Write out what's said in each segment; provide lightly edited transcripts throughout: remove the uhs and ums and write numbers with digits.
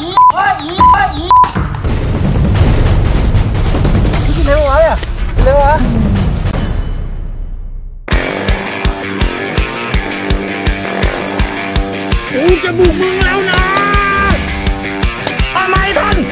เร็ววะเนี่ยเร็ววะกูจะบุกมึงแล้วนะทำไมทัน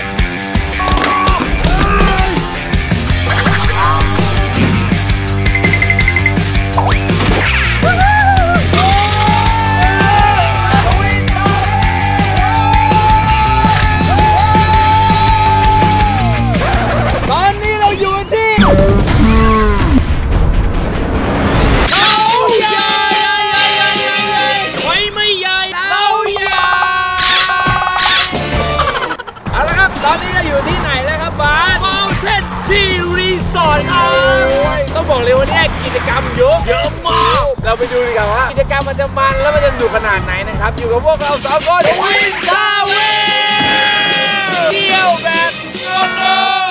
ตอนนี้เราอยู่ที่ไหนแล้วครับบาสมอลเทนซีรีสอร์ทครับต้องบอกเลยว่าเนี่ยกิจกรรมเยอะมากเราไปดูดีกว่าว่ากิจกรรมมันจะมันแล้วมันจะสนุกขนาดไหนนะครับอยู่กับพวกเราสองคนวินทาเวเที่ยวแบบงง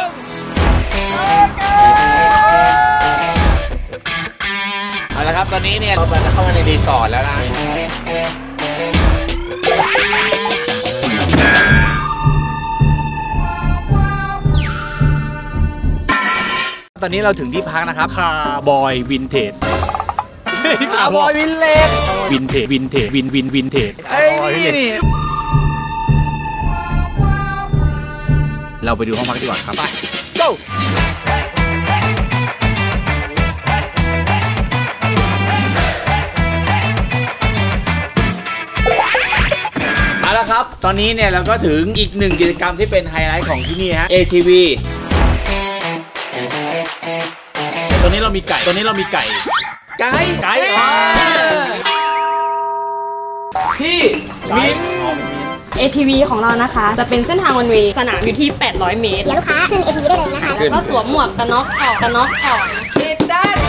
เอาละครับตอนนี้เนี่ยเราจะเข้ามาในรีสอร์ทแล้วนะตอนนี้เราถึงที่พักนะครับคาร์บอยวินเทจคาร์บอยวินเลจวินเทจวินเทจไอ้นี่เราไปดูห้องพักดีกว่าครับไป go เอาละครับตอนนี้เนี่ยเราก็ถึงอีกหนึ่งกิจกรรมที่เป็นไฮไลท์ของที่นี่ฮะ ATVตอนนี้เรามีไก่ที่มิ้น ATV ของเรานะคะจะเป็นเส้นทางวันเวย์สนามอยู่ที่800 เมตรเดี๋ยวลูกค้าขึ้น ATV ได้เลยนะคะแล้วก็สวมหมวกกันน็อกออกติดด้าน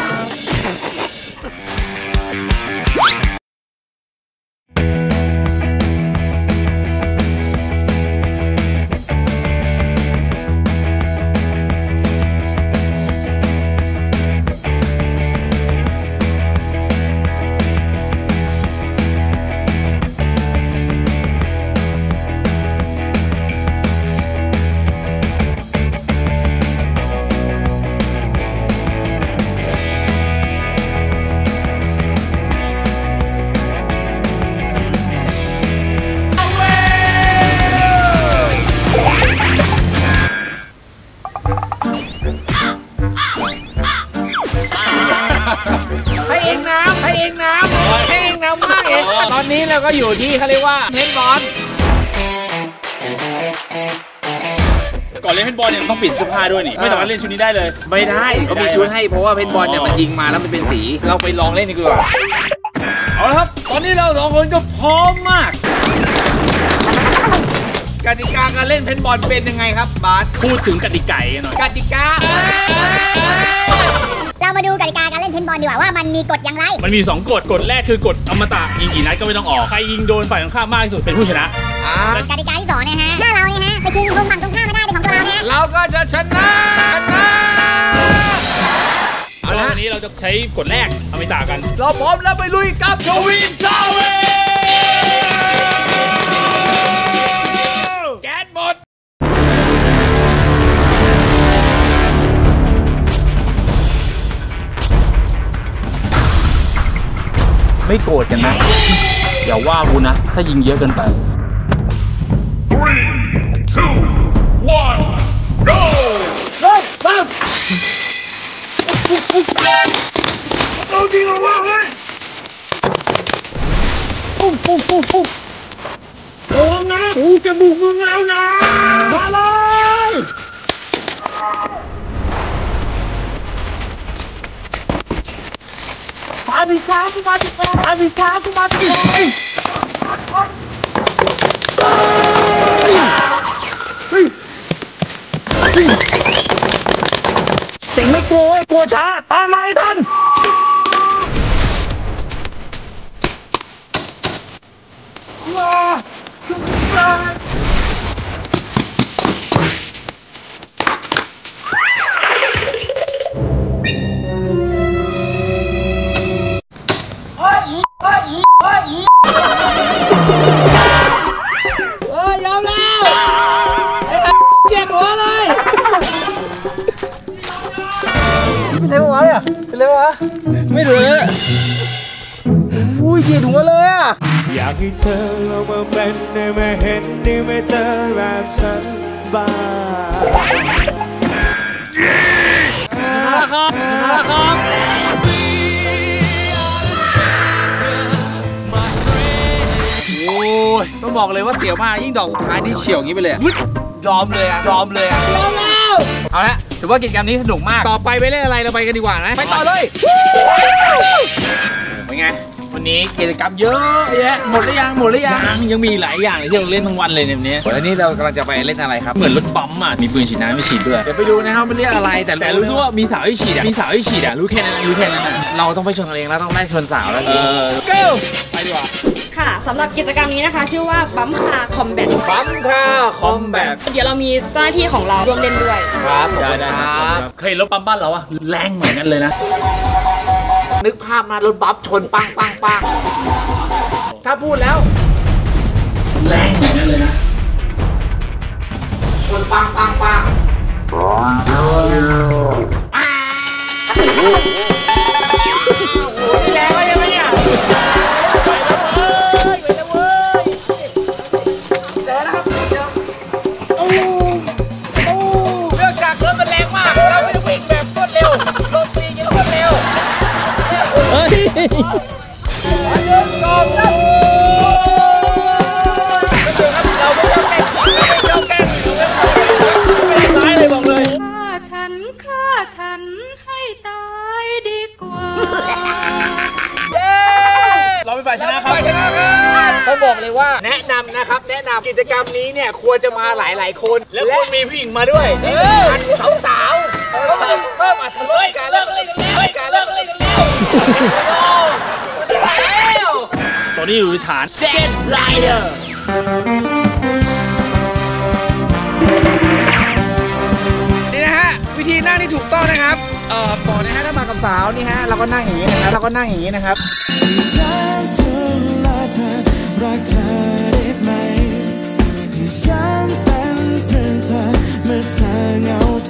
ให้เองน้ำมากเองตอนนี้เราก็อยู่ที่เขาเรียกว่าเพนบอลก่อนเล่นเพนบอลเนี่ยต้องปิดเสื้อผ้าด้วยนี่ไม่สามารถเล่นชุดนี้ได้เลยไม่ได้เขามีชุดให้เพราะว่าเพนบอลเนี่ยมันยิงมาแล้วมันเป็นสีเราไปลองเล่นดีกว่าเอาละครับตอนนี้เราสองคนก็พร้อมมากกติกาการเล่นเพนบอลเป็นยังไงครับบาสพูดถึงกติกาหน่อยกติกาเรามาดูกติกาการเล่นเพนบอลดีกว่าว่ามันมีกฎอย่างไรมันมี2 กฎแรกคือกฎอมตะยิงกี่นัดก็ไม่ต้องออกใครยิงโดนฝ่ายตรงข้ามมากที่สุดเป็นผู้ชนะกติกาที่2เนี่ยฮะถ้าเราเนี่ยฮะไปชิงธงฝั่งตรงข้ามมาได้เป็นของตัวเราเนี่ยเราก็จะชนะเอาละวันนี้เราจะใช้กฎแรกอมตะกันเราพร้อมแล้วไปลุยกับทวินทาวเวแก๊สหมดไม่โกรธกันนะอย่าว่ากูนะถ้ายิงเยอะเกินไป 3, 2, 1 go เอาจริงเหรอวะเฮ้ยโอ้นะกูจะบุกมึงแล้วนะมาเลยมาดิช้ากูมาดิเสียงไม่กลัวช้าตามมาให้ทันอย่ามาเป็นได้มาเห็นได้มาเจอแบบฉันบ้างโอ้ยต้องบอกเลยว่าเสียวมากยิ่งดอกสุดท้ายนี่เฉียวอย่างนี้ไปเลยยอมเลยอะยอมเลยอะยอมแล้วเอาละถือว่ากิจกรรมนี้สนุกมากต่อไปไปเล่นอะไรเราไปกันดีกว่านะไปต่อเลยเป็นไงวันนี้กิจกรรมเยอะแยะหมดหรือยังยังมีหลายอย่างเลยที่เราเล่นทั้งวันเลยในวันนี้แล้วนี่เรากำลังจะไปเล่นอะไรครับเหมือนรถปั๊มอ่ะมีปืนฉีดน้ำไม่ฉีดด้วยเดี๋ยวไปดูนะครับมันเรียกอะไรแต่รู้ว่ามีสาวให้ฉีดอ่ะรู้แค่นั้นเราต้องไปชนกันเองแล้วต้องไล่ชนสาวแล้วgo ไปดีกว่าค่ะสำหรับกิจกรรมนี้นะคะชื่อว่าบัมคาคอมแบทเดี๋ยวเรามีเจ้าหน้าที่ของเราร่วมเล่นด้วยครับได้ครับเคยรถปั๊มบ้านเราอะแรงเหมือนกันเลยนะนึกภาพมารถบัฟชนปังถ้าพูดแล้วแรงเหมือนกันเลยนะชนปังแรงเลยยังไงเนี่ยเรื่องจากรถมันแรงมากเราไม่ได้วิ่งแบบรวดเร็วรถวิ่งรวดเร็วกองนะเราไม่ต้องแก้ไม่ได้เลยบอกเลยฆ่าฉันให้ตายดีกว่าเราเป็นฝ่ายชนะครับต้องบอกเลยว่าแนะนำนะครับกิจกรรมนี้เนี่ยควรจะมาหลายคนและควรมีผู้หญิงมาด้วยสาวเพิ่มอัตรรสการเลิกอะไรกันแล้วตอนนี้อยู่ในฐานเจ็ตไรเดอร์นี่นะฮะวิธีนั่งที่ถูกต้องนะครับบอกนะฮะถ้ามากับสาวนี่ฮะเราก็นั่งอย่างนี้นะครับรักเธอรักเธอได้ไหมให้ฉันเป็นเพื่อนเธอเมื่อเธอเหงาใจ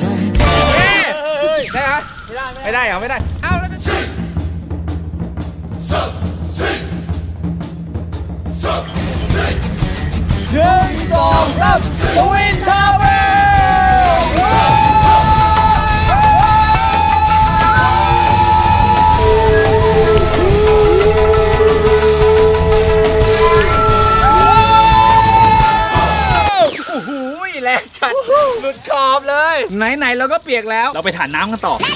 ไม่ได้เอาแล้วจะ1 2 3 Twin Towerแรงจัดหลุดขอบเลยไหนเราก็เปียกแล้วเราไปถ่านน้ำกันต่อ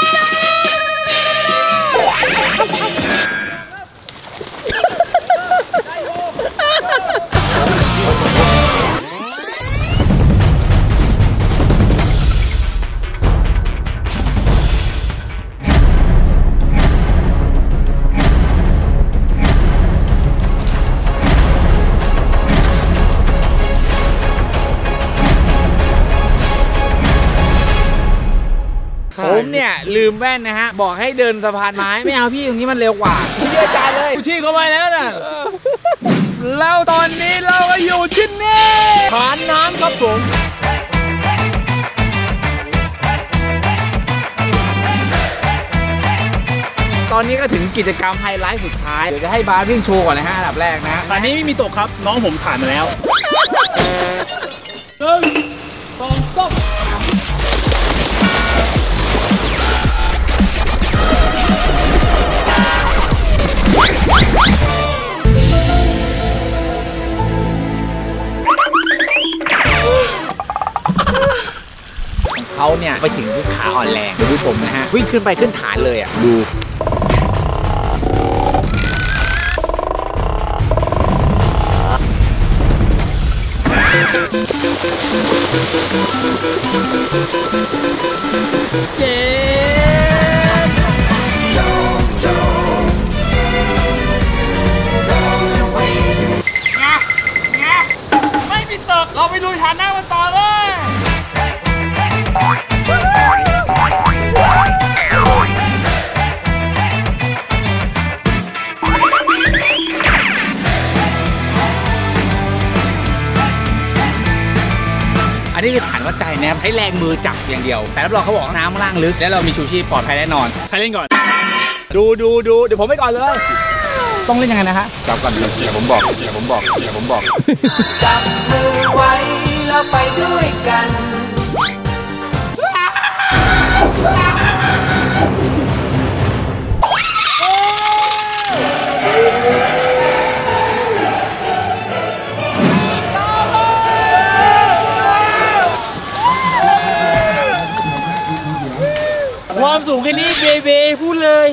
ผมเนี่ยลืมแว่นนะฮะบอกให้เดินสะพานไม้ไม่เอาพี่ตรงนี้มันเร็วกว่าพี่เชื่อใจเลยชี้เข้าไปแล้วนะแล้วตอนนี้เราก็อยู่ที่นี่ฐานน้ำครับผมตอนนี้ก็ถึงกิจกรรมไฮไลท์สุดท้ายเดี๋ยวจะให้บาสวิ่งโชว์ก่อนนะฮะอันดับแรกนะตอนนี้ไม่มีตกครับน้องผมผ่านมาแล้ว1 2 3เขาเนี่ยไปถึงขาอ่อนแรงดูผมนะฮะวิ่งขึ้นฐานเลยอ่ะดูเย้ไม่มีตกเราไปดูฐานหน้ามันต่อเลยอันนี้คือฐานวัดใจนะครับให้แรงมือจับอย่างเดียวแต่รับรองเขาบอกน้ำล่างลึกและเรามีชูชีพปลอดภัยแน่นอนใครเล่นก่อนดูเดี๋ยวผมไปก่อนเลยต้องเล่นยังไงนะฮะจับก่อนเดี๋ยวผมบอกจับมือไว้แล้วไปด้วยกันความสูงแค่นี้เบย์พูดเลย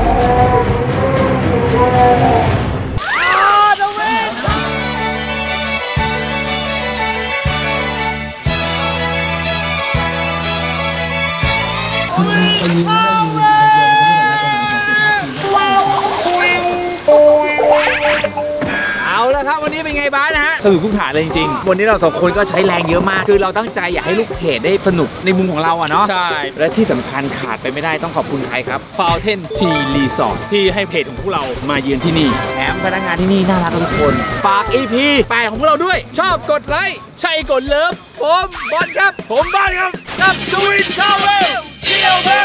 เอาละครับวันนี้เป็นไงบ้างนะฮะสนุกทุกฐานเลยจริงๆวันนี้เราสองคนก็ใช้แรงเยอะมากคือเราตั้งใจอยากให้ลูกเพจได้สนุกในมุมของเราอะเนาะใช่และที่สำคัญขาดไปไม่ได้ต้องขอบคุณใครครับ Fountain Tea Resort ที่ให้เพจของพวกเรามาเยือนที่นี่แถมพนักงานที่นี่น่ารักทุกคนฝาก EP 8ของพวกเราด้วยชอบกดไลค์ใช่กดเลิฟผมบอลครับผมบ้านครับกับจูวินชาวเวลเที่ยว